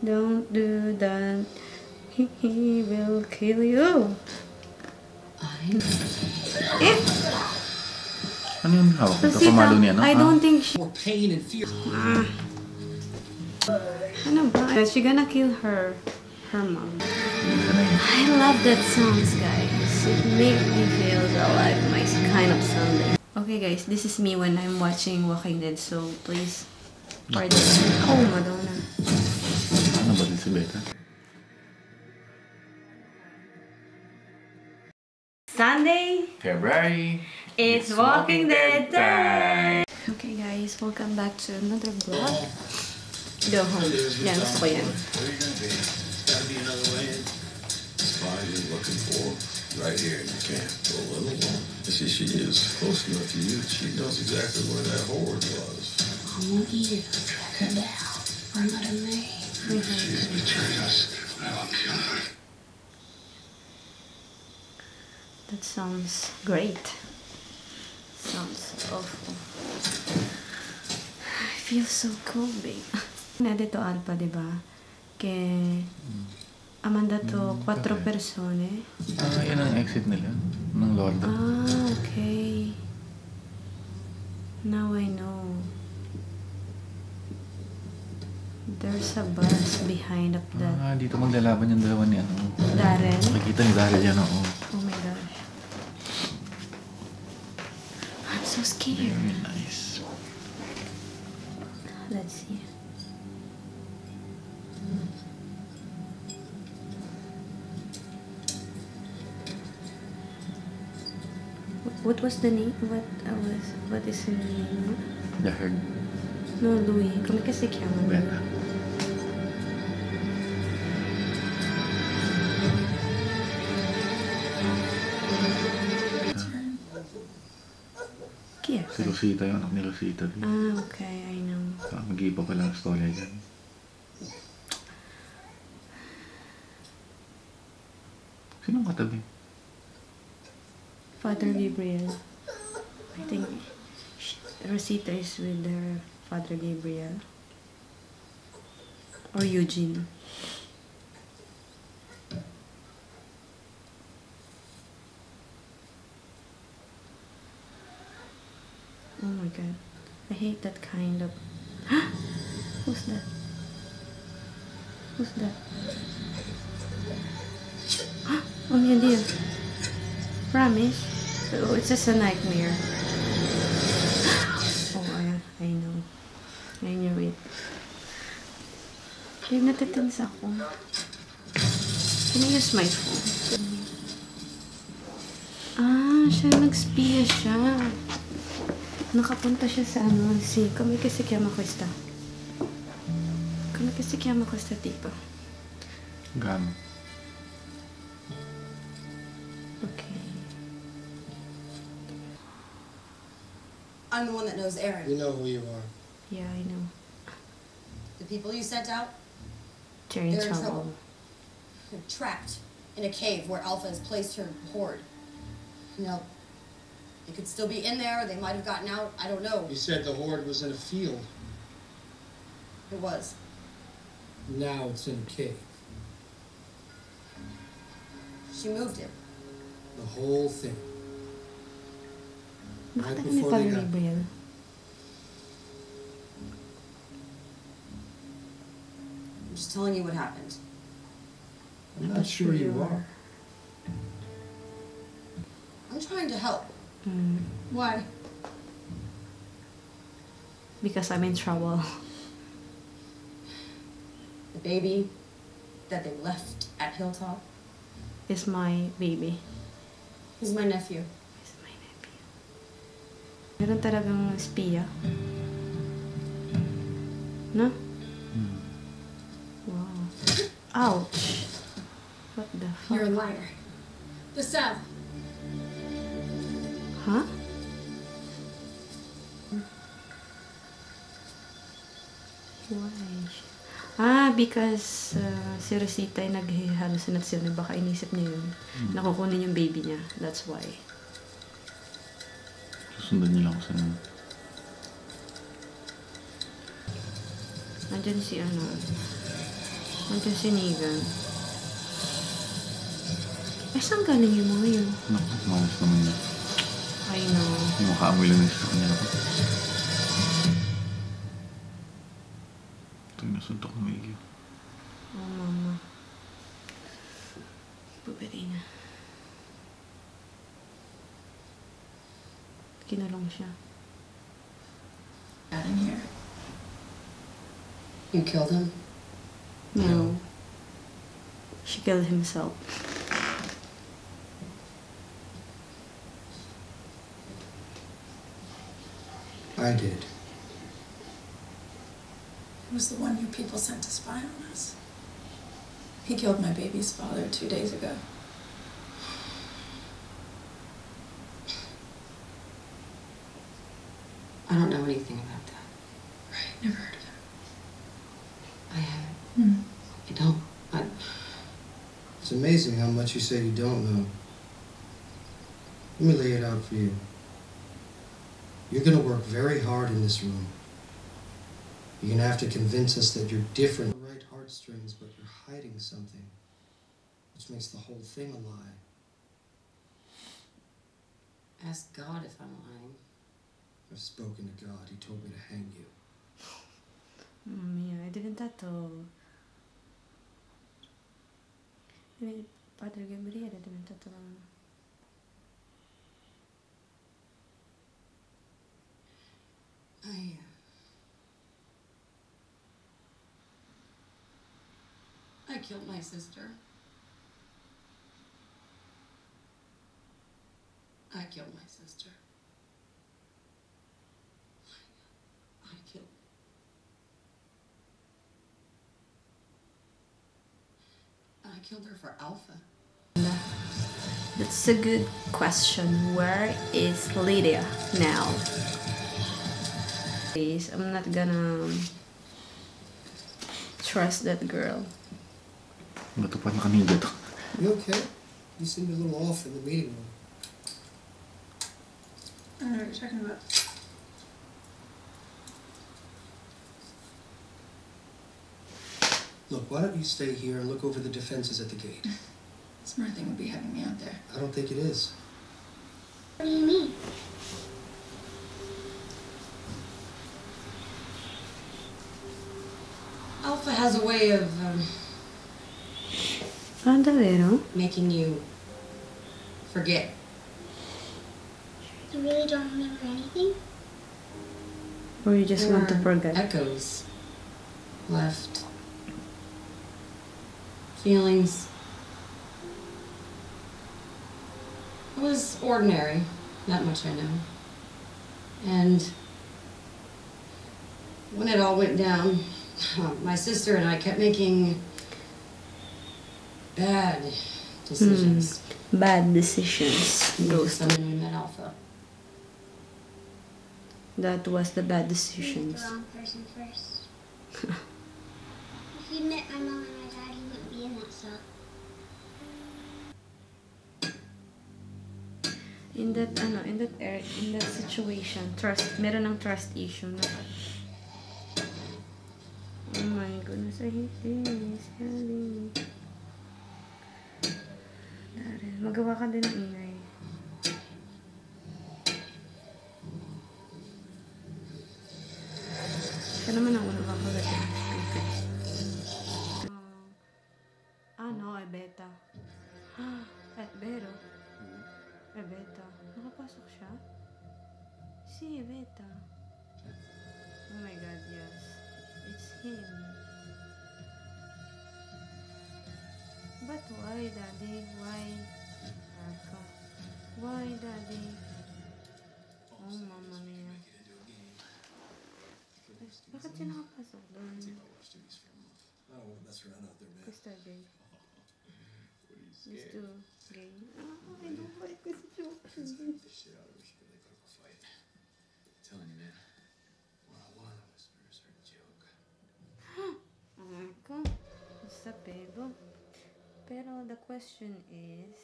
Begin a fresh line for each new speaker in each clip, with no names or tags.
Don't do that. He will kill you. Eh?
Ano yung hawak nito?
Rosita,
Pamalo niya, no?
I don't think she...
More pain and fear.
Ano ba? She gonna kill her mom.
Isa na yun.
I love that songs, guys. It makes me feel alive, my kind of Sunday. Okay, guys, this is me when I'm watching Walking Dead, so please pardon. Oh, Madonna.
Ano ba din si Beta?
Sunday,
February.
it's Walking Dead time! Okay, guys, welcome back to another vlog. Go home. Yan, gusto ko yan.
Gotta be another way in.
Spy you're looking for right here in the camp. Go a little long. See, she is close enough to you. She knows exactly where that horde was.
I want you to track her down. Bring her to me.
She's betrayed us. I will kill her.
That sounds great. Sounds awful. I feel so cold, babe. Na dito Alpha, di ba? Kay Amanda to 4 persone.
Ah, yan ang exit nila. Ng Lord.
Ah, okay. Now I know. There's a bus behind of that.
Ah, dito maglalaban yung dalawa ni ano.
Darren.
Nakikita ni Daryl yan, oo.
Oh my gosh. I'm so scared.
Very nice.
Let's see. What was the name? What is the name?
The herd.
No, Louis. ¿Cómo que se llama?
Beta.
Kia.
Si Rosita yung anak ni Rosita.
Ah, okay. I know.
Mag-iiba pala ang storya dyan. Sinong katabi?
Father Gabriel. I think Rosita is with her Father Gabriel. Or Eugene. Oh my god. I hate that kind of... Who's that? Who's that? Oh my dear. Promise? Oh, it's just a nightmare. Oh, I know. I knew it. Kaya natitins ako. Can I use my phone? Ah, nagspiya siya. Nakapunta siya sa ano, come che si chiama questa? Come che si chiama questa tipo?
Gano.
Okay.
I'm the one that knows Aaron.
We know who you are.
Yeah, I know.
The people you sent out,
They're in
they're in
trouble.
trouble. They're trapped in a cave where Alpha has placed her horde. Now, they could still be in there, they might have gotten out, I don't know.
You said the horde was in a field.
It was.
Now it's in a cave.
She moved it.
The whole thing.
Bakit
Right
ako ni
before
Father
they got-
Gabriel?
I'm just telling you what happened.
I'm not sure you are.
I'm trying to help.
Mm,
Why?
because I'm in trouble.
The baby that they left at Hilltop
Is my baby.
is my nephew.
Is my nephew. Meron talagang espiya. No? Wow. Ouch. What the fuck?
You're a liar. The South.
Huh? Why? Because si Rosita ay naghahalusinasyon. Baka inisip niya yun. Nakukunin yung baby niya. That's why.
Susundan niyo lang ako sa ano.
Nandyan si ano. Medyo sinigan. Eh, saan galing yung mga yun?
Naku, malas naman yun.
I know.
Yung makaamoy lang sa kanya ako. Ito yung nasuntok ng maigyo.
Oh, mama. Bubari na. Kinulong siya.
Got in here.
You killed him?
No. She killed himself.
I did.
He was the one you people sent to spy on us. He killed my baby's father 2 days ago.
I don't know anything about that.
Right, never heard of him.
I haven't.
Hmm.
I don't.
It's amazing how much you say you don't know. Let me lay it out for you. You're gonna work very hard in this room. You're gonna have to convince us that you're different. Right heartstrings, but you're hiding something, which makes the whole thing a lie.
Ask God if I'm lying.
I've spoken to God. He told me to hang you.
Mia, è diventato... Padre Gabriele è diventato...
I killed my sister. I killed my sister. I killed her for Alpha.
That's a good question. Where is Lydia now? Please, I'm not gonna trust that girl.
Bato pa na kanina to.
You okay? You seemed a little off in the meeting room.
I don't know what you're talking about.
Look, why don't you stay here and look over the defenses at the gate?
Smart thing would be having me out there.
I don't think it is.
What do you mean?
Alpha has a way of
Ah, davvero?
making you forget.
You really don't remember anything?
Or you just want to
There are
forget?
echoes left. Feelings. It was ordinary, that much I know. And when it all went down, my sister and I kept making bad decisions.
Bad decisions.
Ghost and then we met Alpha.
That was the bad
You met
decisions.
the wrong person first. If you met my mom and my dad, you wouldn't be in that cell.
In that situation, meron ng trust issue na. Oh my goodness, I hate this. Darren, magawa ka din ng ingay. Siya naman ang unang kakagat ng speaker. No, Ebeta. Ebero. Ebeta. Nakapasok siya? Si Ebeta. Oh my god, yes. It's him. But why, Daddy? Why? Arca. Why, Daddy? Oh, Mama Mia. Bakit siya nakapasok doon?
Oh, that's around out there, man.
Crystal Gay. Used to gay. Oh, I don't like this joke.
Telling you, man. 101 whispers are a joke.
Arca. Sa pego. Pero the question is,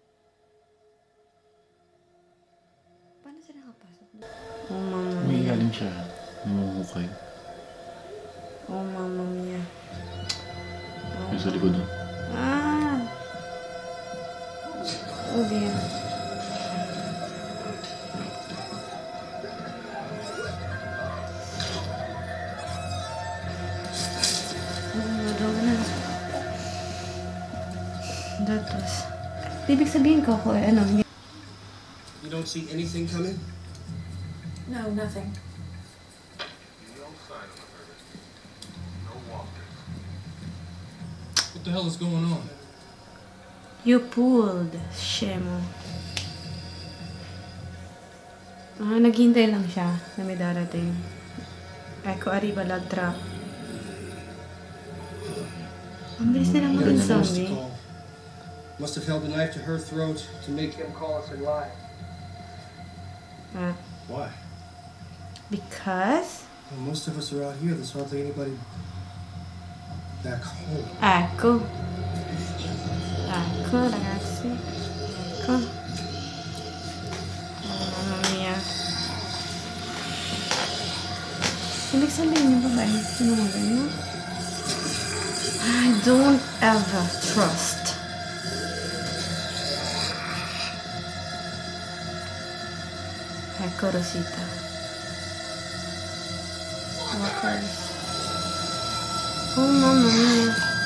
paano siya nakapasok doon? Oh, Mama
May
Mia.
galing siya. Namumukay.
Oh, Mama Mia. Oh,
sa likod.
Ah. Oh dear. That was... Ibig sabihin ko ko, ano, hindi...
You don't see anything coming?
No, nothing.
What the hell is going on?
You pulled, Shemo. Naghintay lang siya na may darating. Eko arriba la trap. Ang bilis nilang maging
Must have
zombie.
called. Must have held a knife to her throat to make him call us a lie.
Ah,
Why?
because...
Well, most of us are out here. There's hardly anybody back home.
Ecco. Ecco, ragazzi. Ecco. Oh, mamma mia. Ibig sabihin yung babae, sinungaling, no? I don't ever trust. Ecco Rosita. Walkers. Oh, mamma mia.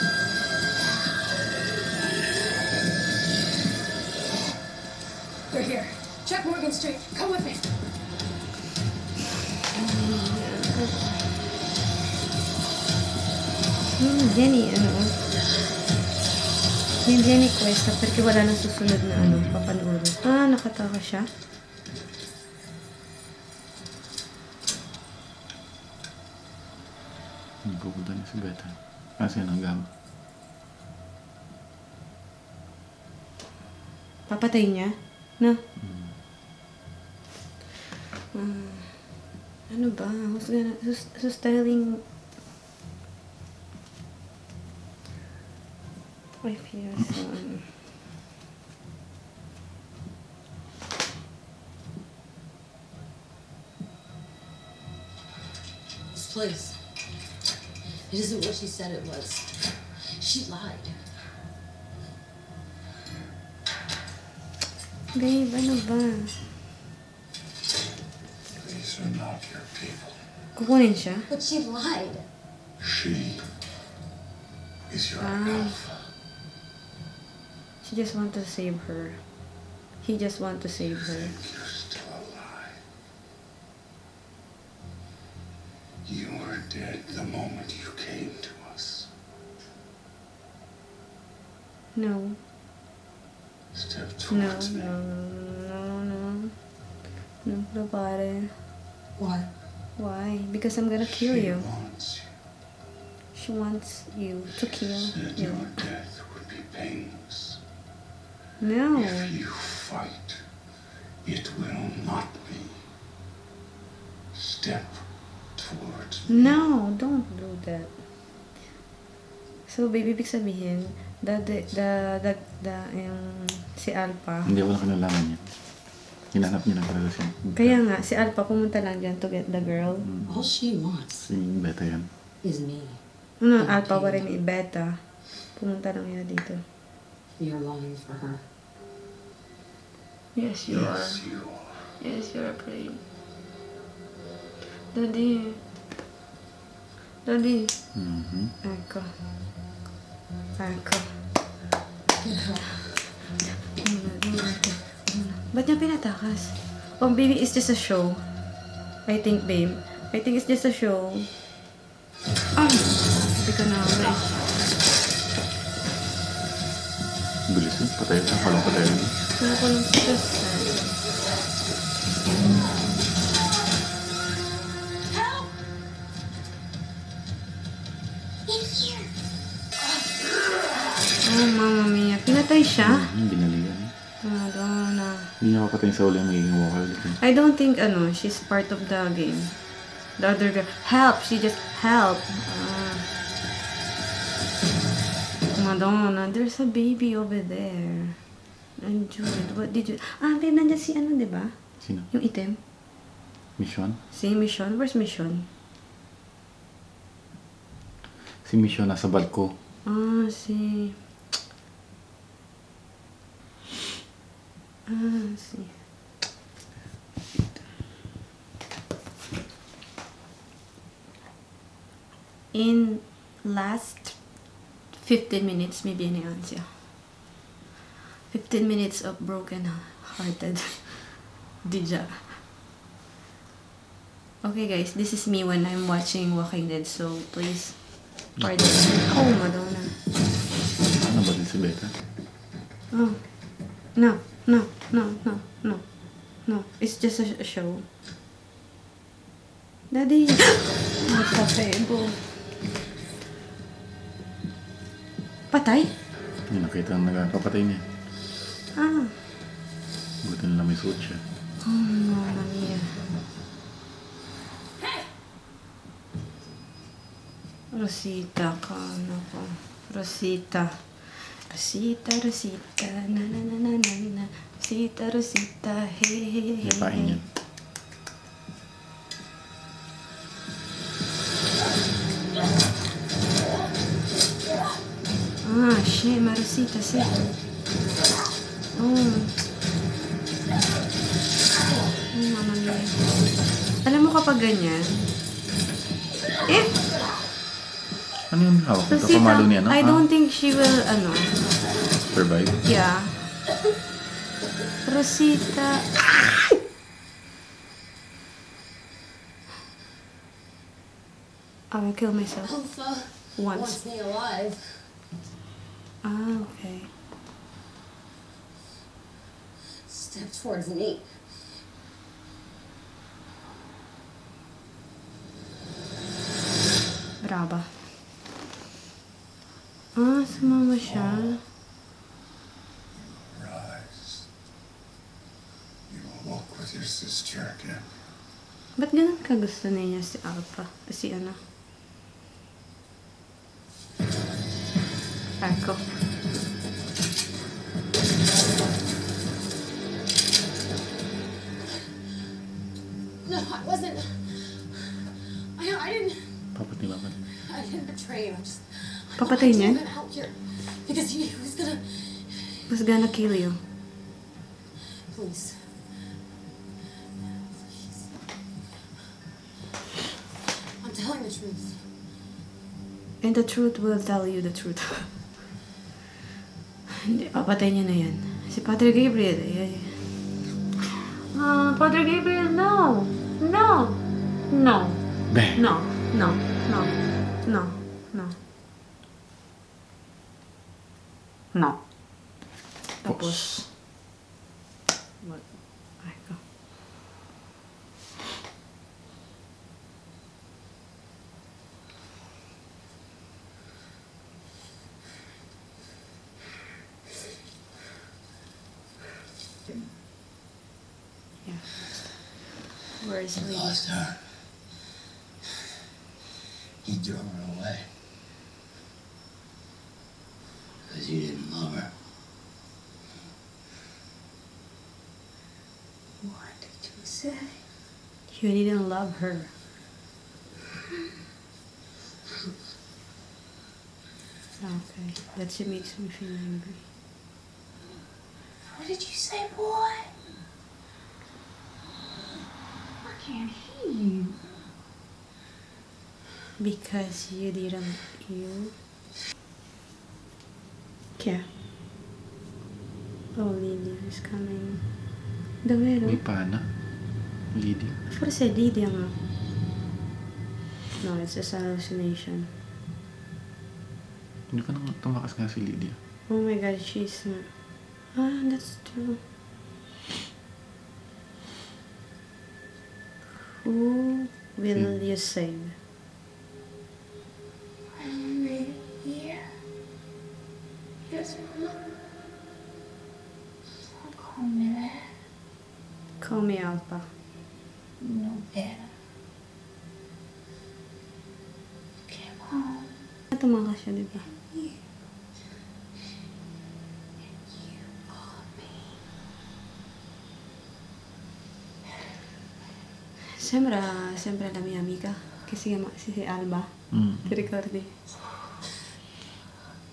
They're here. Check Morgan Street. Come with me.
Jenny, ano? Yung Jenny Quest, perché wala nang susunod na ano, papanoorin. Ah, nakatawa siya.
Hindi pupunta niya si Beta. Kasi nanggam.
Papatay niya? No? Ano ba? Who's telling... I feel so...
This place. It isn't what she said it was. She lied.
Babe, ano ba?
These are not your people.
Kukunin siya?
But she lied.
She is your
Ah.
alpha.
She just want to save her. He just want to save her.
You're still alive. You were dead the moment you came to us.
No.
Step
No,
towards me.
No, pare.
Why?
Why? Because I'm gonna kill
She
you.
wants you.
She wants you to kill
Said
you.
your death would be painless.
No.
If you fight, it will not be. Step towards me.
No, don't do that. So, baby, ibig sabihin, yung si Alpha.
Hindi, wala kinalaman niya. Hinanap niya na talaga siya.
Kaya nga, si Alpha pumunta lang dyan to get the girl.
All she wants
Si Beta yan.
is me.
Ano, Alpha pa rin i-beta. Pumunta lang yun dito.
You're lying for her.
Yes, you are.
Yes, you are.
Yes, you're afraid. Daddy. Daddy.
Mhm.
Ecco. Ecco. Ba't niya pinatakas? Oh, baby, it's just a show. I think, babe. I think it's just a show. Ah! Sabi ka na, guys.
Bilis yun. Patay na. Walang patay na.
Wala ko lang stress. Oh, mama mia. Pinatay siya?
Binaligan.
Madonna.
Hindi niya papatay sa uli ang magiging walker ulit.
I don't think, she's part of the game. The other girl. Help! She just help. Madonna, there's a baby over there. And Jude, what did you... babe, nandiyan si di ba?
Sino?
Yung itim.
Mission?
Si Mission. Where's Mission?
Si Mission nasa balko.
Ah, sí. Ah, sí. In last 15 minutes, may binihan siya. 15 minutes of broken-hearted Dija. Okay guys, this is me when I'm watching Walking Dead, so please pardon. Oh, Madonna.
Ano ba din si Becca?
Oh. No, no, no, no, no. No, it's just a show. Daddy! Magkapebo. Patay?
Yung nakita ang nagpapatay niya.
Ah.
Buti nila may suit siya.
Oh, Mamma Mia. Rosita ka, ano ko. Rosita. Rosita, Rosita, na na na na na na. Rosita, Rosita, hey, hey, hey,
May pain yan.
Ah, shit, Marosita, sí. Oh. Oh, Mamma Mia. Alam mo kapag ganyan,
Ano yung hawak? Ito
Rosita,
pamalo niya, no?
I don't think she will,
Survive?
yeah. Rosita. I will kill myself.
Alpha
Once.
wants me alive.
Ah, okay.
Step towards me.
Brava. Ah, sumama siya.
Rise. You will walk with your sister again.
Ba't ganun ka gusto niya si Alpha? Si ano? Echo.
No, I wasn't. I didn't.
Papatay ba?
I didn't betray you.
Papatay
I
niya?
told him out here because he was gonna.
Who's gonna kill you?
Please. I'm telling the truth.
And the truth will tell you the truth. Hindi, papatay niya na yan. Si Padre Gabriel, eh. Padre Gabriel, no! No! No!
Bang!
No! No! No! No! No! No! Tapos, what? Ay, ko. Yeah. Where is Lady?
Lost her. You drove her away. Because you didn't love her.
What did you say?
You didn't love her. Okay, that shit makes me feel angry.
What did you say, boy? I can't hear you.
Because you didn't, you... Kya? Oh, Lydia is coming. Dawero.
May pana. Lydia.
For say Lydia nga. No, it's just a hallucination.
Hindi pa nang tumakas nga si Lydia.
Oh my god, she's not... Ah, that's true. Who will you save?
I'm right here. Yes, Mama. Don't call me that.
Call me Alpha.
No better. You came home.
Tumakas siya, di ba?
You called me.
Sembra la mia amica che si chiama si Alba.
Mm.
Ti ricordi?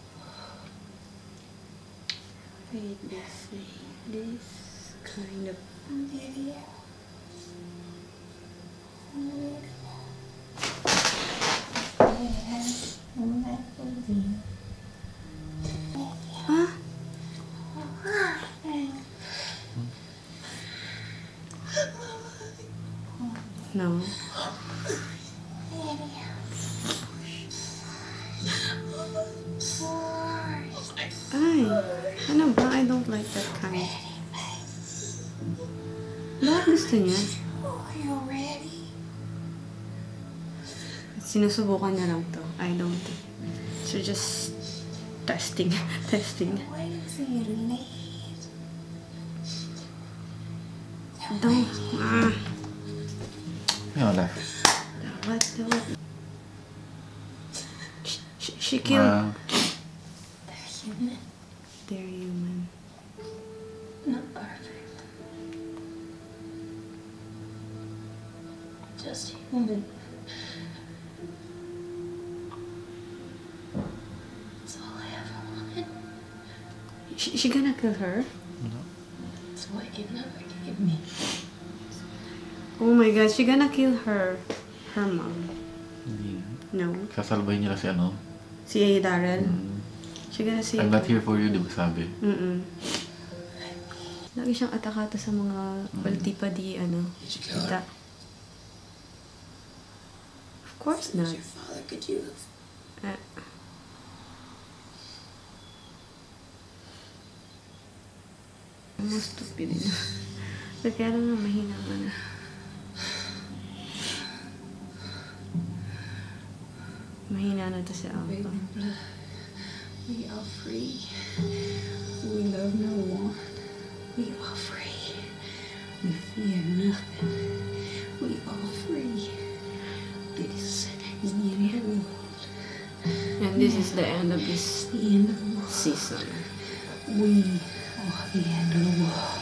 Wait, this kind of... Huh? No. Ay, ano ba? I don't like that kind. Bakit gusto niya? Sinusubukan niya lang to. I don't. So just testing. Testing. Don't.
Wala.
What? She killed. They're human.
Not perfect. Just human. That's all I ever wanted.
She gonna kill her?
That's what you never gave me.
Oh my god, she gonna kill her mom.
Hindi.
No.
Sasalbahin niya si ano.
Si Darrell. She gonna say
I'm not here for you, di ba sabi?
Lagi siyang atakato sa mga balti-padi, ano. Kita. Of course not.
Your father, could you have...
Mo stupid na. Kaya lang nga mahina ka na. Mahina na to si Alpha.
We are free. We love no one. We are free. We fear nothing. We are free. This is the end of the world.
And this is the end of this
The end of the world.
season.
We are the end of the world.